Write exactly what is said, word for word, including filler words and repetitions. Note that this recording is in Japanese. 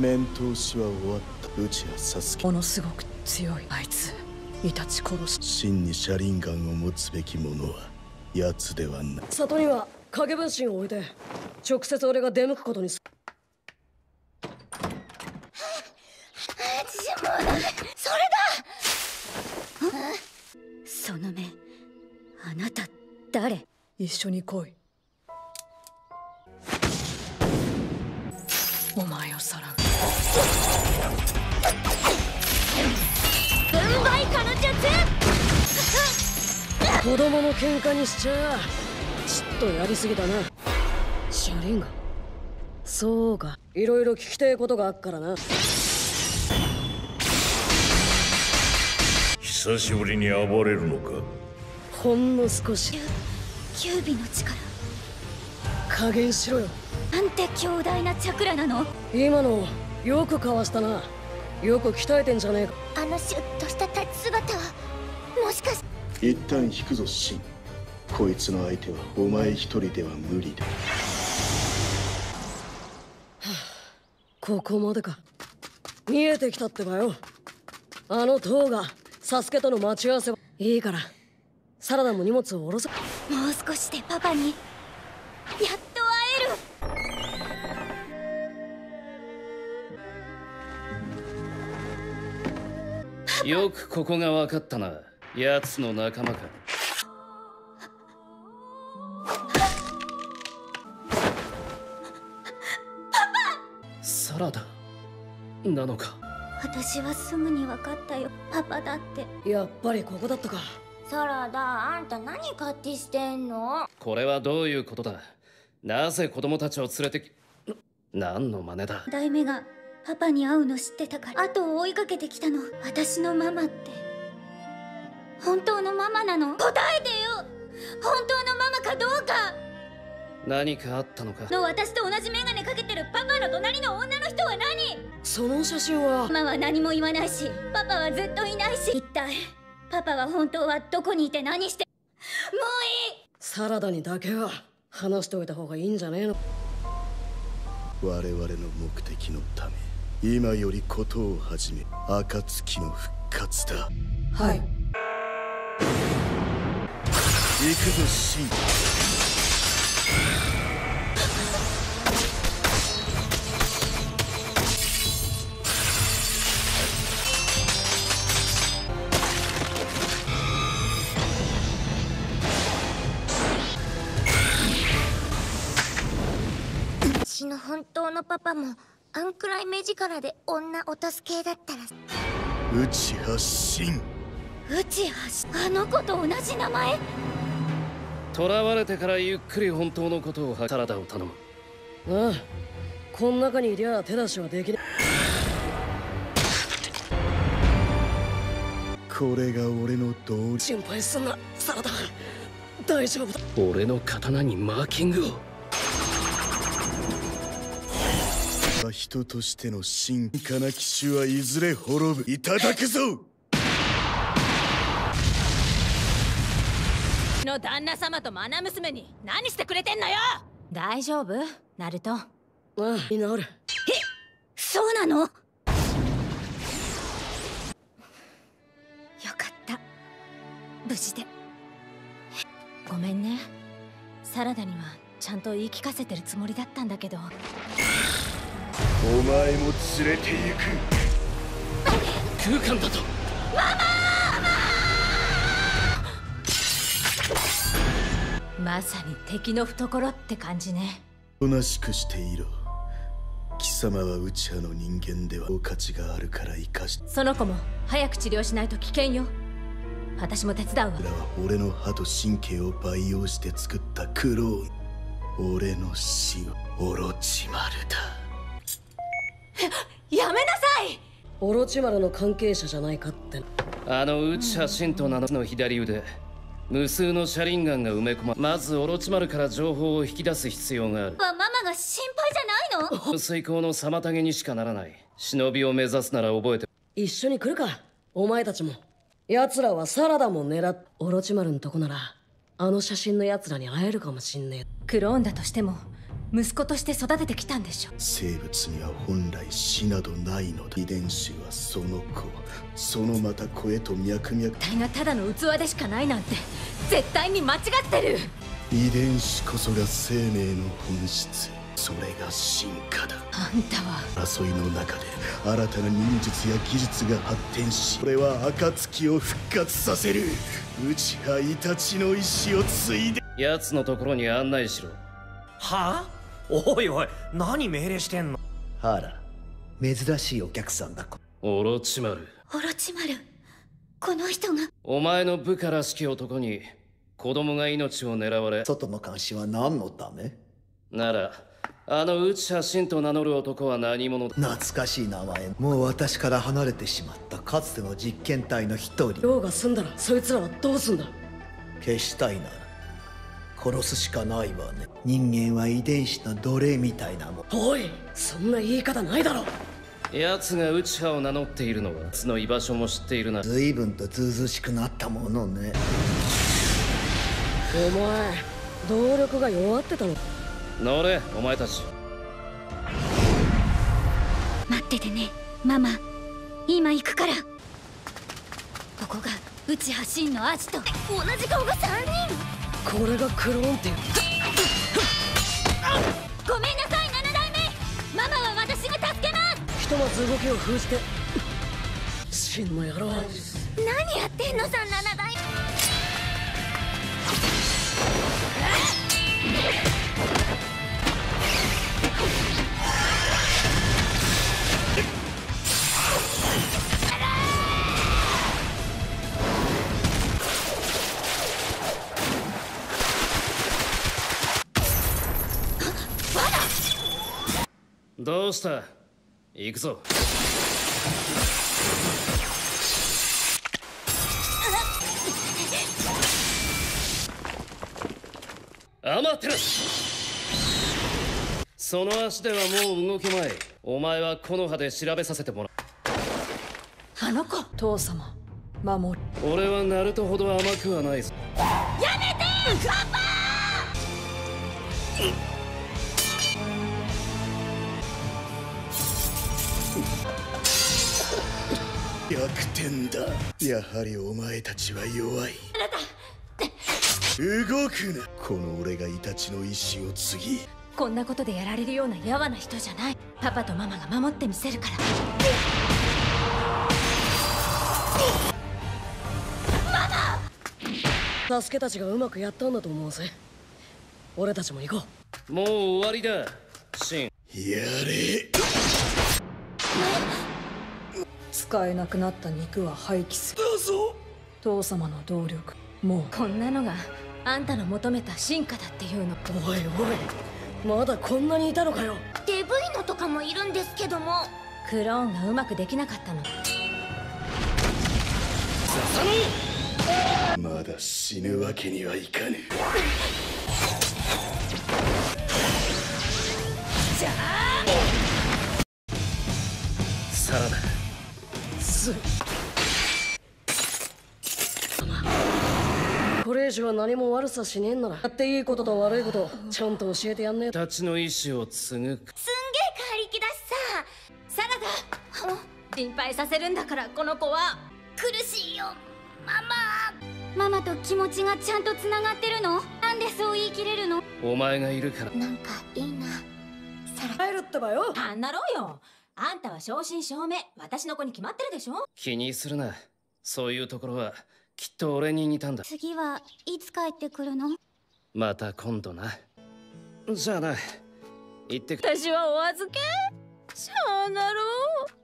面通しは終わった。うちはサスケ。 ものすごく強い。あいつイタチ殺し。 真に車輪ガンを持つべきものは奴ではない。 里には影分身を置いて直接俺が出向くことにす。 それだ。その目、あなた誰？ 一緒に来い。お前をさらう。 分倍化の術。 子供の喧嘩にしちゃちっとやりすぎだな。車輪が。そうか、いろいろ聞きたいことがあっからな。 久しぶりに暴れるのか？ ほんの少し。 キュービの力。 加減しろよ。 なんて強大なチャクラなの。 今のよくかわしたな。よく鍛えてんじゃねえか。 あのシュッとした立ち姿はもしかして。 一旦引くぞシン。こいつの相手はお前一人では無理だ。はあ、ここまでか。見えてきたってばよ。あの塔がサスケとの待ち合わせは。いいからサラダも荷物を下ろせ。 もう少しでパパにやっと会える。よくここが分かったな。奴の仲間か。サラダなのか。 私はすぐに分かったよ。パパだって。 やっぱりここだったか。 サラダ、あんた何勝手してんの？ これはどういうことだ。なぜ子供たちを連れてき。何の真似だ。 大目がパパに会うの知ってたから後を追いかけてきたの。私のママって本当のママなの？答えてよ。本当のママかどうか。 何かあったのか。 の私と同じ眼鏡かけてるパパの隣の女の人は何？ その写真は。 ママは何も言わないしパパはずっといないし。一体パパは本当はどこにいて何して。もういい。 サラダにだけは話しておいた方がいいんじゃねえの。 我々の目的のため今より事を始め暁の復活だ。 はい。 行くぞシン。 私の本当のパパもあんくらい目力で女オタス系だったら。 内橋信。 内橋、あの子と同じ名前。 囚われてからゆっくり本当のことを。サラダを頼む。 ああ、こん中にいりゃ手出しはできねえ。これが俺の道理。 心配すんなサラダ、大丈夫だ。 俺の刀にマーキングを。 人としての真価な騎士はいずれ滅ぶ。いただくぞ。 の旦那様とマナ娘に何してくれてんのよ。大丈夫ナルト？ ああ、治る。 え、そうなの？よかった無事で。 ごめんね。サラダにはちゃんと言い聞かせてるつもりだったんだけど。 お前も連れて行く。空間だと。 ママまさに敵の懐って感じね。 おとなしくしていろ。貴様は内派の人間では価値があるから生かし。 その子も早く治療しないと危険よ。私も手伝うわ。 俺は俺の歯と神経を培養して作ったクローン。俺の死をオロチマルだ。 やめなさい。 オロチマルの関係者じゃないかって。 あの内橋信と名の左腕、無数の車輪ガンが埋め込ま。まずオロチマルから情報を引き出す必要がある。 ママが心配じゃないの？ 遂行の妨げにしかならない。忍びを目指すなら覚えて。 一緒に来るかお前たちも。奴らはサラダも狙っ。オロチマルのとこならあの写真の奴らに会えるかもしんねえ。 クローンだとしても息子として育ててきたんでしょ。 生物には本来死などないのだ。遺伝子はその子、そのまた子へと脈々。 体がただの器でしかないなんて絶対に間違ってる。 遺伝子こそが生命の本質、それが進化だ。 あんたは争いの中で新たな忍術や技術が発展し、それは暁を復活させる。内葉イタチの意志を継いで奴のところに案内しろ。 はあ、おいおい、何命令してんの。 あら、珍しいお客さんだ。 オロチマル。 オロチマル、この人が。 お前の部下らしき男に子供が命を狙われ。 外の監視は何のためならあの内葉信と名乗る男は何者だ。 懐かしい名前。もう私から離れてしまったかつての実験体の一人。 用が済んだらそいつらはどうすんだ。 消したいなら殺すしかないわね。人間は遺伝子の奴隷みたいなもん。 おい、そんな言い方ないだろ。 奴が内葉を名乗っているのは奴の居場所も知っているな。 随分とずうずうしくなったものね。 お前動力が弱ってたの。 乗れお前たち。 待っててねママ、今行くから。ここが内葉信のアジト。同じ顔がさんにん。 これがクローンって。 ごめんなさいなな代目、ママは私が助けます。 ひとまず動きを封じて。信の野郎、 何やってんのさなな代目。 どうした？行くぞ。アマテラス、その足ではもう動けまい。お前は木の葉で調べさせてもらう。 あの子。父様守る。 俺はナルトほど甘くはないぞ。 やめてパパ。 逆転だ。やはりお前たちは弱い。動くな。この俺がイタチの意志を継ぎ。 こんなことでやられるようなやわな人じゃない。パパとママが守ってみせるから。 助けたちがうまくやったんだと思うぜ。俺たちも行こう。もう終わりだシン。 やれ。 使えなくなった肉は廃棄する。 だぞ。 父様の動力、もう。 こんなのがあんたの求めた進化だっていうの。 おいおい、まだこんなにいたのかよ。 デブイのとかもいるんですけども。 クローンがうまくできなかったの。 まだ死ぬわけにはいかぬ。 じゃあサラダすこれ以上は何も悪さしねえんなら、やっていいことと悪いことちゃんと教えてやんねえ。 たちの意志を継ぐ。 すんげえ怪力だしさ。サラダ、 心配させるんだからこの子は。 苦しいよママ。ママと気持ちがちゃんとつながってるの？なんでそう言い切れるの？ お前がいるから。 なんかいいな。 サラダ入るってばよ。 あんなろうよ。あんたは正真正銘私の子に決まってるでしょ。 気にするな。そういうところはきっと俺に似たんだ。 次はいつ帰ってくるの？ また今度な。じゃあな、行ってく。 私はお預け。しゃあなろう。